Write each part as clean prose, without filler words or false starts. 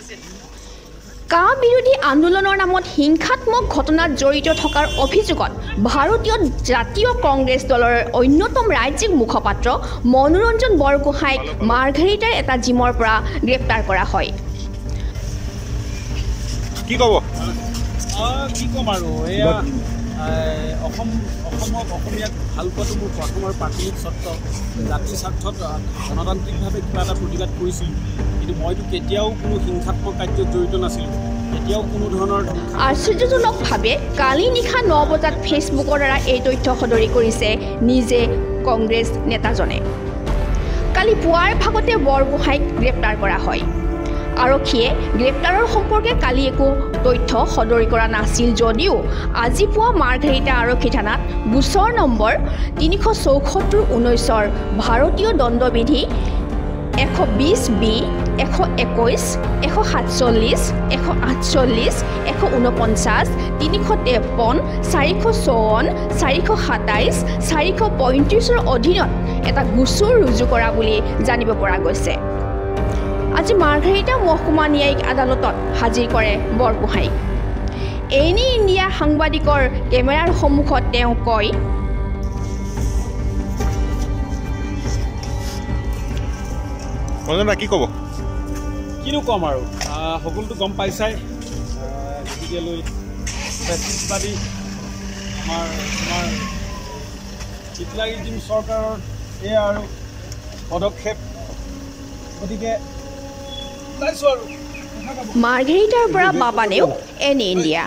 কা বিৰোধী আন্দোলনৰ নামত হিংসাত্মক ঘটনাত জড়িত থকাৰ অভিযোগত ভাৰতীয় জাতীয় কংগ্ৰেছ দলৰ অন্যতম ৰাজ্যিক মুখপাত্ৰ মনোৰঞ্জন বৰগোহাঁইক মাৰ্ঘেৰিটাৰ এটা জিমৰ পৰা গ্ৰেপ্তাৰ কৰা হয়। কি ক'ব? কি ক'ম আৰু এয়া অসমীয়াক ভাল পোৱাটো মোৰ প্ৰথমৰ প্ৰাথমিক স্বাৰ্থ, জাতিৰ স্বাৰ্থত গণতান্ত্ৰিকভাৱে কিবা এটা প্ৰতিবাদ কৰিছিলোঁ, কিন্তু মইতো কেতিয়াও কোনো হিংসাত্মক কাৰ্যত জড়িত নাছিলোঁ, কেতিয়াও কোনো ধৰণৰ। আশ্চৰ্যজনকভাৱে কালি নিশা 9 বজাত ফেচবুকৰ দ্বাৰা এই তথ্য সদৰি কৰিছে নিজে কংগ্ৰেছ নেতাজনে। কালি পুৱাৰ ভাগতে বৰগোহাঁইক গ্ৰেপ্তাৰ কৰা হয়। আৰক্ষীয়ে গ্ৰেপ্তাৰৰ সম্পৰ্কে কালি একো তথ্য সদৰি কৰা নাছিল যদিও আজি পুৱা মাৰ্ঘেৰিটা আৰক্ষী থানাত গোচৰ নম্বৰ 374/19 ভাৰতীয় দণ্ডবিধি 120B 121 147 148 149 353 454 427 435 অধীনত এটা গোচৰ ৰুজু কৰা বুলি জানিব পৰা গৈছে। আজি মাৰ্ঘেৰিটা মহকুমা ন্যায়িক আদালতত হাজিৰ কৰে বৰগোহাঁইক। এনি ইণ্ডিয়া সাংবাদিকৰ কেমেৰাৰ সন্মুখত তেওঁ কয়, কি ক'ব? কিনো ক'ম আৰু সকলোতো গম পাইছাই, গতিকেলৈ ফেচিষ্টবাদী আমাৰ হিটলাৰিজিম চৰকাৰৰ এয়া আৰু পদক্ষেপ, গতিকে মাৰ্ঘেৰিটাৰ পৰা বাবানেও এনি ইণ্ডিয়া।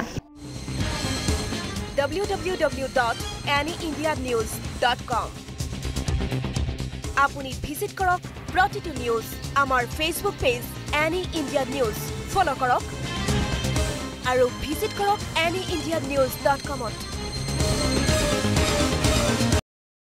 www.anyindianews.com আপুনি ভিজিট কৰক প্ৰতিটো নিউজ আমাৰ Facebook page any India news follow কৰক আৰু ভিজিট কৰক anyindianews.com